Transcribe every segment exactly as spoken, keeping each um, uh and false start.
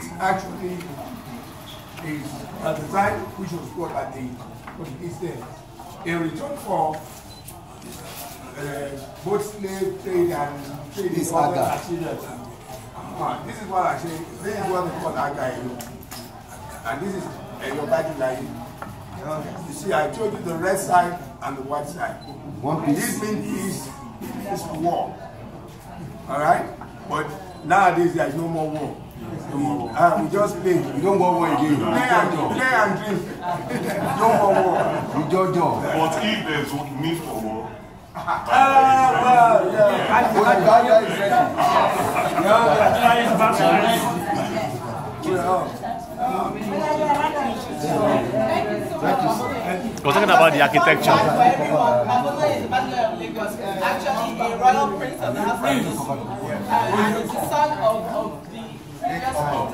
actually is a design which was brought by the Portuguese there in return for uh, both slave trade and trade in other materials. Uh, this is what I say, this is what they call Aga. And this is uh, your body like you see, I told you the red side and the white side. One piece. This means peace, is war. Alright? But nowadays there is no more war. No more war. Uh, we just play. You don't want war again. Play and, play and drink. No more war. You don't know. But if there's need for war, Ah, well, yeah. We're talking about the architecture. Actually, a royal prince of the house of and is the son of, of the previous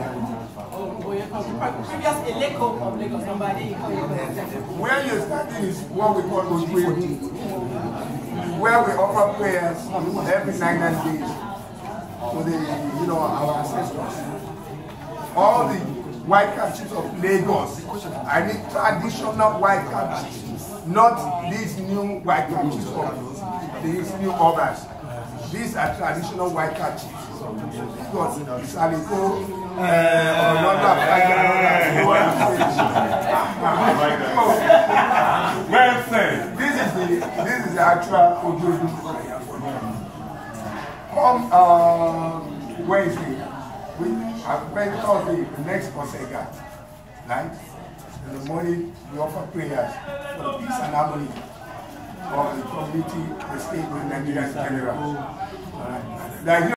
Isale-Eko of Lagos, somebody. Where you're standing is what we call Oyekan, where we offer prayers every nine nine days for the, you know, our ancestors. All the white captives of Lagos, I need traditional white captives, not these new white captives of these new urbans. These are traditional white captives. Because Isale-Eko, uh, or London, well said. This is the this is the actual Ojodu. Come uh, Wednesday, we are going Thursday, the next Osega night. In the morning, we offer prayers for the peace and harmony of the community, the state, and Nigeria in general. All right.